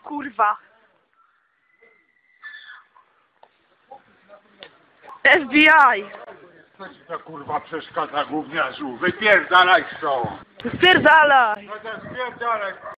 kurwa. FBI. Co ci to kurwa przeszkadza, gówniarzu? Wypierdalaj stąd! Spierdalaj. No to spierdalaj!